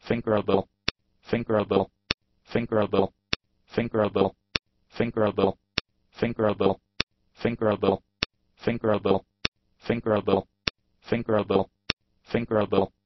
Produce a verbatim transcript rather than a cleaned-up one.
fingerable, fingerable, fingerable, fingerable, fingerable, fingerable, fingerable, fingerable, fingerable, fingerable, fingerable,